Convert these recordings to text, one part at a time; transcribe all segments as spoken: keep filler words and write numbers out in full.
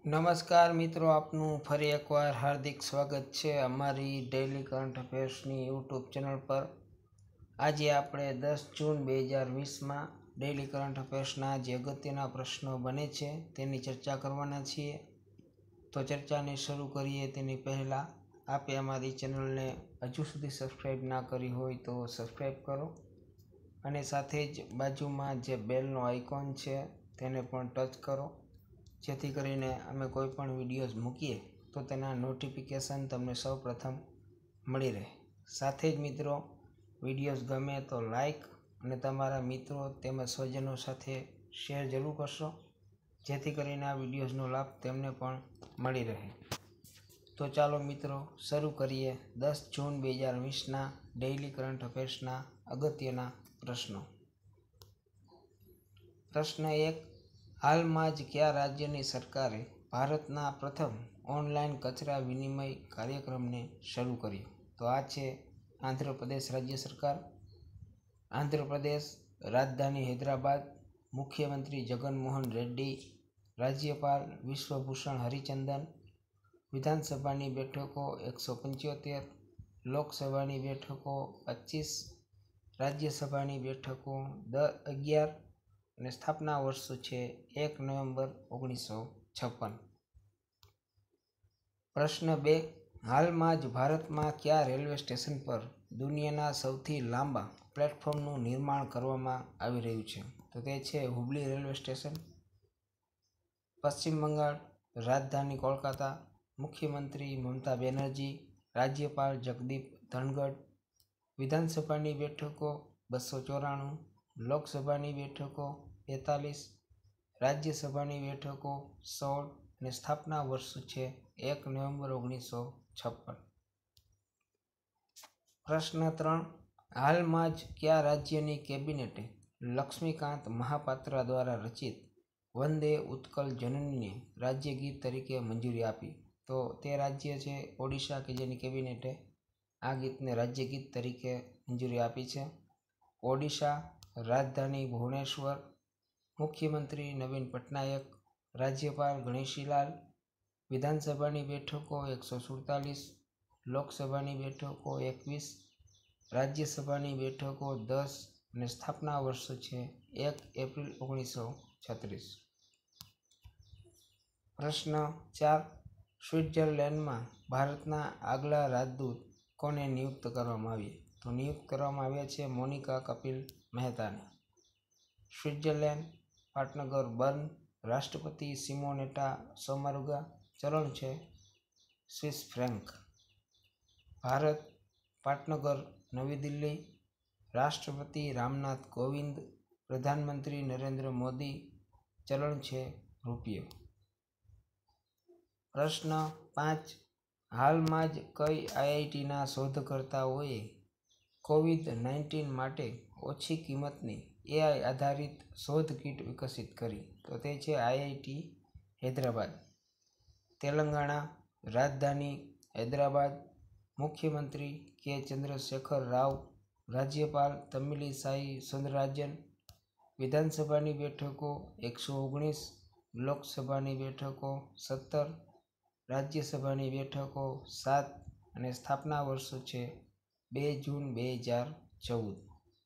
નમસ્કાર મિત્રો, આપનું ફરી એકવાર હાર્દિક સ્વાગત છે અમારી ડેઇલી કરંટ અફેર્સની યુટ્યુબ ચેનલ પર। આજે આપણે દસ જૂન બે હજાર વીસમાં ડેઇલી કરંટ અફેર્સના જે અગત્યના પ્રશ્નો બને છે તેની ચર્ચા કરવાના છીએ। તો ચર્ચાને શરૂ કરીએ તેની પહેલાં આપે અમારી ચેનલને હજુ સુધી સબસ્ક્રાઈબ ના કરી હોય તો સબસ્ક્રાઈબ કરો અને સાથે જ બાજુમાં જે બેલનો આઇકોન છે તેને પણ ટચ કરો, જેથી કરીને અમે કોઈ પણ વિડીયોઝ મૂકીએ તો તેના નોટિફિકેશન તમને સૌ પ્રથમ મળી રહે। સાથે જ મિત્રો, વિડીયોઝ ગમે તો લાઈક અને તમારા મિત્રો તેમજ સ્વજનો સાથે શેર જરૂર કરશો, જેથી કરીને આ વિડીયોઝનો લાભ તેમને પણ મળી રહે। તો ચાલો મિત્રો શરૂ કરીએ દસ જૂન બે હજાર વીસના ડેઇલી કરંટ અફેર્સના અગત્યના પ્રશ્નો। પ્રશ્ન એક, હાલમાં જ કયા રાજ્યની સરકારે ભારતના પ્રથમ ઓનલાઈન કચરા વિનિમય કાર્યક્રમને શરૂ કર્યો? તો આ છે આંધ્રપ્રદેશ રાજ્ય સરકાર। આંધ્રપ્રદેશ, રાજધાની હૈદરાબાદ, મુખ્યમંત્રી જગનમોહન રેડ્ડી, રાજ્યપાલ વિશ્વભૂષણ હરિચંદન। વિધાનસભાની બેઠકો એકસો પંચોતેર, લોકસભાની બેઠકો પચીસ, રાજ્યસભાની બેઠકો દ અગિયાર અને સ્થાપના વર્ષ છે એક નવેમ્બર ઓગણીસો છપ્પન। પ્રશ્ન બે, હાલમાં જ ભારતમાં કયા રેલવે સ્ટેશન પર દુનિયાના સૌથી લાંબા પ્લેટફોર્મનું નિર્માણ કરવામાં આવી રહ્યું છે? તો તે છે હુબલી રેલવે સ્ટેશન। પશ્ચિમ બંગાળ, રાજધાની કોલકાતા, મુખ્યમંત્રી મમતા બેનર્જી, રાજ્યપાલ જગદીપ ધનગઢ। વિધાનસભાની બેઠકો બસો ચોરાણું, લોકસભાની બેઠકો બેતાલીસ, રાજ્યસભાની બેઠકો સોળ અને સ્થાપના વર્ષ છે એક નવેમ્બર ઓગણીસો છપ્પન। પ્રશ્ન ત્રણ, હાલમાં જ કયા રાજ્યની કેબિનેટે લક્ષ્મીકાંત મહાપાત્રા દ્વારા રચિત વંદે ઉત્કલ જનનીને રાજ્ય ગીત તરીકે મંજૂરી આપી? તો તે રાજ્ય છે ઓડિશા, કે જેની કેબિનેટે આ ગીતને રાજ્ય ગીત તરીકે મંજૂરી આપી છે। ઓડિશા, રાજધાની ભુવનેશ્વર, મુખ્યમંત્રી નવીન પટનાયક, રાજ્યપાલ ગણેશીલાલ। વિધાનસભાની બેઠકો એકસો સુડતાલીસ, લોકસભાની બેઠકો એકવીસ, રાજ્યસભાની બેઠકો દસ અને સ્થાપના વર્ષ છે એક એપ્રિલ ઓગણીસો છત્રીસ। પ્રશ્ન ચાર, સ્વિટ્ઝરલેન્ડમાં ભારતના આગલા રાજદૂત કોને નિયુક્ત કરવામાં આવ્યા? તો નિયુક્ત કરવામાં આવ્યા છે મોનિકા કપિલ મહેતાને। સ્વિટ્ઝરલેન્ડ, પાટનગર બર્ન, રાષ્ટ્રપતિ સિમોનેટા સોમારુગા, ચલણ છે સ્વિસ ફ્રેન્ક। ભારત, પાટનગર નવી દિલ્હી, રાષ્ટ્રપતિ રામનાથ કોવિંદ, પ્રધાનમંત્રી નરેન્દ્ર મોદી, ચલણ છે રૂપિયો। પ્રશ્ન પાંચ, હાલમાં જ કઈ આઈઆઈટીના શોધકર્તાઓએ કોવિડ નાઇન્ટીન માટે ઓછી કિંમતની એઆઈ આધારિત શોધ કીટ વિકસિત કરી? તો તે છે આઈઆઈટી હૈદરાબાદ। તેલંગાણા, રાજધાની હૈદરાબાદ, મુખ્યમંત્રી કે ચંદ્રશેખર રાવ, રાજ્યપાલ તમિલિસાઈ સુંદરરાજન। વિધાનસભાની બેઠકો એકસો ઓગણીસ, લોકસભાની બેઠકો સત્તર, રાજ્યસભાની બેઠકો સાત અને સ્થાપના વર્ષ છે બે જૂન બે હજાર ચૌદ।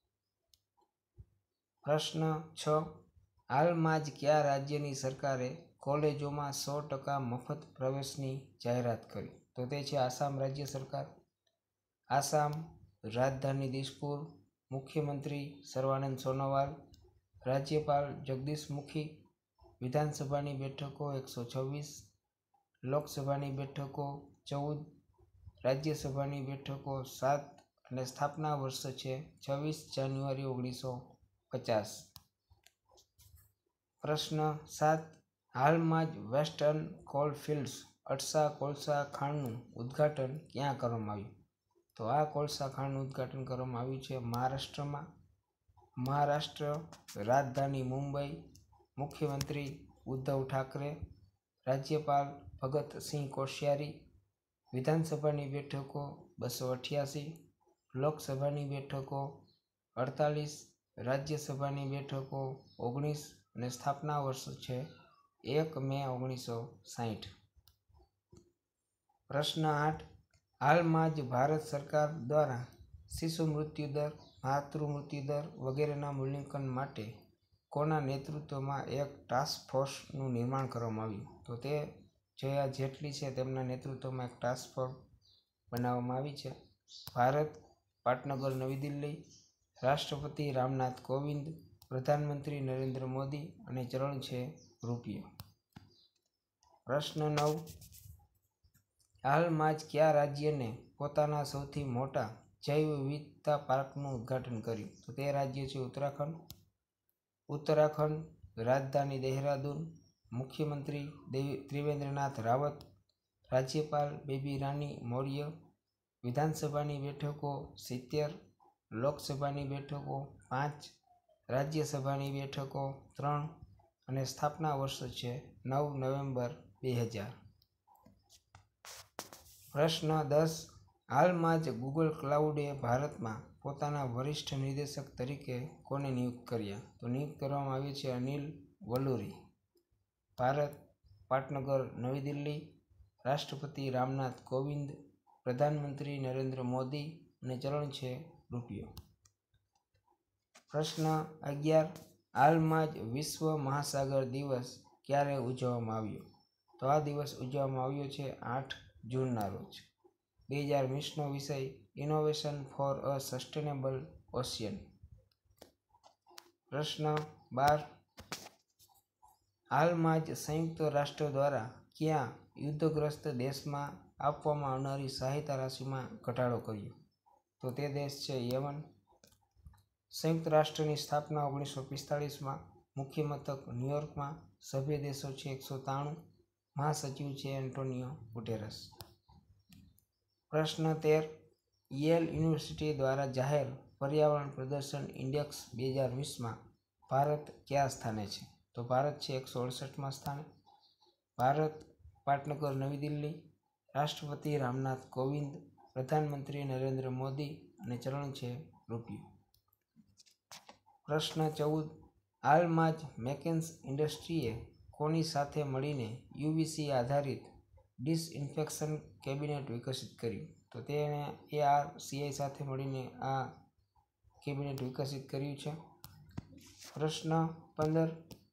પ્રશ્ન છ, હાલમાં જ કયા રાજ્યની સરકારે કોલેજોમાં સો ટકા મફત પ્રવેશની જાહેરાત કરી? તો તે છે આસામ રાજ્ય સરકાર। આસામ, રાજધાની દિસપુર, મુખ્યમંત્રી સર્વાનંદ સોનોવાલ, રાજ્યપાલ જગદીશ મુખી। વિધાનસભાની બેઠકો એકસો છવ્વીસ, લોકસભાની બેઠકો ચૌદ, રાજ્યસભાની બેઠકો સાત અને સ્થાપના વર્ષ છે છવ્વીસ જાન્યુઆરી ઓગણીસો પચાસ। પ્રશ્ન સાત, હાલમાં જ વેસ્ટર્ન કોલફિલ્ડ્સ અળસા કોલસા ખાણનું ઉદ્ઘાટન ક્યાં કરવામાં આવ્યું? તો આ કોલસા ખાણનું ઉદ્ઘાટન કરવામાં આવ્યું છે મહારાષ્ટ્રમાં। મહારાષ્ટ્ર, રાજધાની મુંબઈ, મુખ્યમંત્રી ઉદ્ધવ ઠાકરે, રાજ્યપાલ ભગતસિંહ કોશ્યારી। વિધાનસભાની બેઠકો બસો અઠ્યાસી, લોકસભાની બેઠકો અડતાલીસ, રાજ્યસભાની બેઠકો ઓગણીસ અને સ્થાપના વર્ષ છે એક મે ઓગણીસો સાહીઠ। પ્રશ્ન આઠ, હાલમાં જ ભારત સરકાર દ્વારા શિશુ મૃત્યુદર, માતૃ મૃત્યુદર વગેરેના મૂલ્યાંકન માટે કોના નેતૃત્વમાં એક ટાસ્ક ફોર્સનું નિર્માણ કરવામાં આવ્યું? તો તે જયા જેટલી છે તેમના નેતૃત્વમાં એક ટાસ્ક ફોર્સ બનાવવામાં આવી છે। ભારત, પાટનગર, નવી દિલ્હી, રાષ્ટ્રપતિ રામનાથ કોવિંદ, પ્રધાનમંત્રી નરેન્દ્ર મોદી અને ચલણ છે રૂપિયો। પ્રશ્ન નવ, હાલમાં જ કયા રાજ્યને પોતાના સૌથી મોટા જૈવ વિવિધતા પાર્કનું ઉદ્ઘાટન કર્યું? તો તે રાજ્ય છે ઉત્તરાખંડ। ઉત્તરાખંડ, રાજધાની દહેરાદૂન, મુખ્યમંત્રી ત્રિવેન્દ્રનાથ રાવત, રાજ્યપાલ બેબી રાની મૌર્ય, વિધાનસભાની બેઠકો સિત્તેર, લોકસભાની બેઠકો પાંચ, રાજ્યસભાની બેઠકો ત્રણ અને સ્થાપના વર્ષ છે નવ નવેમ્બર બે હજાર। પ્રશ્ન દસ, હાલમાં જ ગૂગલ ક્લાઉડે ભારતમાં પોતાના વરિષ્ઠ નિર્દેશક તરીકે કોને નિયુક્ત કર્યા? તો નિયુક્ત કરવામાં આવ્યું છે અનિલ વલુરી। ભારત, પાટનગર, નવી દિલ્હી, રાષ્ટ્રપતિ રામનાથ કોવિંદ, પ્રધાનમંત્રી નરેન્દ્ર મોદી અને ચલણ છે રૂપિયો। પ્રશ્ન અગિયાર, હાલમાં જ વિશ્વ મહાસાગર દિવસ ક્યારે ઉજવવામાં આવ્યો? તો આ દિવસ ઉજવવામાં આવ્યો છે આઠ જૂનના રોજ। બે હજાર વીસનો વિષય innovation for a sustainable ocean. પ્રશ્ન બાર, હાલમાં જ સંયુક્ત રાષ્ટ્ર દ્વારા ક્યાં યુદ્ધગ્રસ્ત દેશમાં આપવામાં આવનારી સહાયતા રાશિમાં ઘટાડો કર્યો? તો તે દેશ છે યમન। સંયુક્ત રાષ્ટ્રની સ્થાપના ઓગણીસો પિસ્તાળીસમાં, મુખ્ય મથક ન્યુયોર્કમાં, સભ્ય દેશો છે એકસો ત્રાણું, મહાસચિવ છે એન્ટોનિયો ગુટેરસ। પ્રશ્ન તેર, યેલ યુનિવર્સિટી દ્વારા જાહેર પર્યાવરણ પ્રદર્શન ઇન્ડેક્સ બે હજાર વીસમાં ભારત કયા સ્થાને છે? તો ભારત છે એકસો અડસઠમાં સ્થાને। ભારત, પાટનગર, નવી દિલ્હી, રાષ્ટ્રપતિ રામનાથ કોવિંદ, પ્રધાનમંત્રી નરેન્દ્ર મોદી અને ચલણ છે રૂપિયો। પ્રશ્ન ચૌદ, હાલમાં જ મેકેન્સ ઇન્ડસ્ટ્રીએ કોની સાથે મળીને યુવીસી આધારિત ડિસઇન્ફેક્શન કેબિનેટ વિકસિત કર્યું? તો તેણે એઆરસીઆઈ સાથે મળીને આ કેબિનેટ વિકસિત કર્યું છે। પ્રશ્ન પંદર,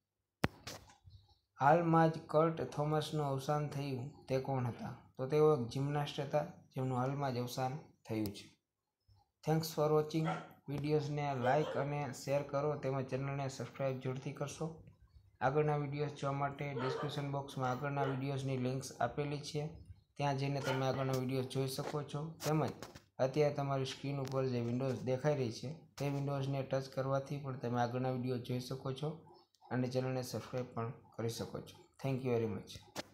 હાલમાં જ કર્ટ થોમસનું અવસાન થયું તે કોણ હતા? તો તેઓ એક જિમ્નાસ્ટ હતા જેમનું હાલમાં જ અવસાન થયું છે। Thanks for watching. વિડીયોઝને લાઇક અને શેર કરો તેમજ ચેનલને સબસ્ક્રાઈબ જરૂરથી કરશો। આગળના વિડીયોઝ જોવા માટે ડિસ્ક્રિપ્શન બોક્સમાં આગળના વિડીયોઝની લિંક્સ આપેલી છે, ત્યાં જઈને તમે આગળના વિડીયોઝ જોઈ શકો છો। તેમજ અત્યારે તમારી સ્ક્રીન ઉપર જે વિન્ડોઝ દેખાઈ રહી છે તે વિન્ડોઝને ટચ કરવાથી પણ તમે આગળના વિડીયો જોઈ શકો છો અને ચેનલને સબસ્ક્રાઈબ પણ કરી શકો છો। Thank you very much.